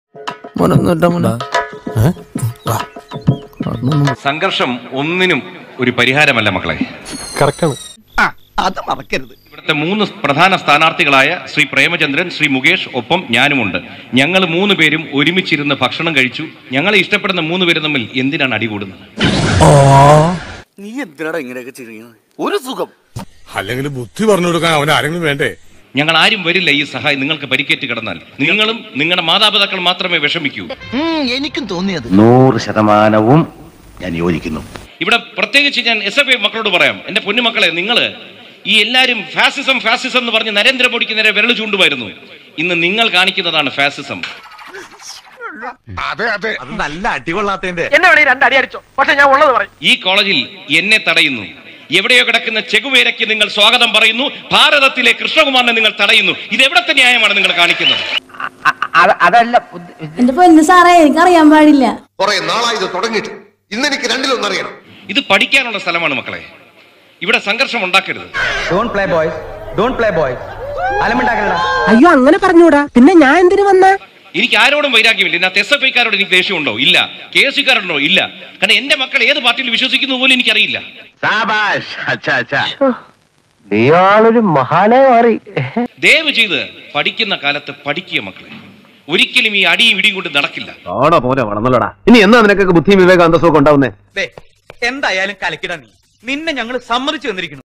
സംഘർഷം ഒന്നിനും ഒരു പരിഹാരമല്ല മക്കളെ. അത് മറക്കരുത്. ഇവിടുത്തെ 3 പ്രധാന സ്ഥാനാർത്ഥികളായ ശ്രീ പ്രേമചന്ദ്രൻ, ശ്രീ മുകേഷ്, ഒപ്പം ഞാനുമുണ്ട്. ഞങ്ങൾ 3 പേരും ഒരുമിച്ചിരുന്ന് ഭക്ഷണം കഴിച്ചു. ഞങ്ങളെ ഇഷ്ടപ്പെടുന്ന 3 പേരും തമ്മിൽ എന്തിനാണ് അടികൂടുന്നത്? നീ എന്തിനാടാ ഇങ്ങനെയൊക്കെ ചെയ്യുന്നത്? ഒരു സുഖം അല്ലെങ്കിൽ ബുദ്ധി പറഞ്ഞു കൊടുക്കാൻ അവൻ ആരെങ്കിലും വേണ്ടേ? ഞങ്ങൾ ആരും വരില്ല ഈ സഹായം നിങ്ങൾക്ക് പരിക്കേറ്റ് കിടന്നാൽ. നിങ്ങളും നിങ്ങളുടെ മാതാപിതാക്കൾ മാത്രമേ വിഷമിക്കൂ. എനിക്കും തോന്നിയത് 100% ഞാൻ യോജിക്കുന്നു. ഇവിടെ പ്രത്യേകിച്ച് ഞാൻ SFI മക്കളോട് പറയാം, എന്റെ പൊന്നുമക്കളെ, നിങ്ങൾ ഈ എല്ലാവരും ഫാസിസം ഫാസിസം എന്ന് പറഞ്ഞ് നരേന്ദ്രമോദിക്ക് നേരെ വിരൽ ചൂണ്ടുമായിരുന്നു. ഇന്ന് നിങ്ങൾ കാണിക്കുന്നതാണ് ഫാസിസം. നല്ല അടികൊള്ളാത്തതിന്റെ ഈ കോളേജിൽ എന്നെ തടയുന്നു. എവിടെയോ കിടക്കുന്ന ചെകുവേരയ്ക്ക് നിങ്ങൾ സ്വാഗതം പറയുന്നു. ഭാരതത്തിലെ കൃഷ്ണകുമാറിനെ നിങ്ങൾ തടയുന്നു. ഇത് എവിടത്തെ ന്യായമാണ് നിങ്ങൾ കാണിക്കുന്നത്? അതല്ല എന്റെ പൊന്നു സാറേ, എനിക്കറിയാൻ പാടില്ല. കുറെ നാളായി ഇത് തുടങ്ങിയിട്ട്. ഇന്നെനിക്ക് രണ്ടിലൊന്നറിയണം. ഇത് പഠിക്കാനുള്ള സ്ഥലമാണ് മക്കളെ. ഇവിടെ സംഘർഷം ഉണ്ടാക്കരുത്. അയ്യോ, അങ്ങനെ പറഞ്ഞൂടാ. പിന്നെ ഞാൻ എന്തിനു വന്ന? എനിക്ക് ആരോടും വൈരാഗ്യമില്ല. ഇതിനകത്ത് SFIക്കാരോട് എനിക്ക് ദേഷ്യമുണ്ടോ? ഇല്ല. KSUക്കാരുണ്ടോ? ഇല്ല. കാരണം എന്റെ മക്കൾ ഏത് പാർട്ടിയിൽ വിശ്വസിക്കുന്നു പോലും എനിക്കറിയില്ല. നീയാളൊരു മഹാനായി മാറി. ദയവ് ചെയ്ത് പഠിക്കുന്ന കാലത്ത് പഠിക്കുക മക്കളെ. ഒരിക്കലും ഈ അടിയും ഇടിയും കൊണ്ട് നടക്കില്ല. ഇനി എന്നാ നിനക്കൊക്കെ ബുദ്ധിയും വിവേകാന്തസവും ഉണ്ടാവുന്നേ? എന്തായാലും കലക്കിടാ നീ. നിന്നെ ഞങ്ങൾ സമ്മതിച്ചു തന്നിരിക്കുന്നു.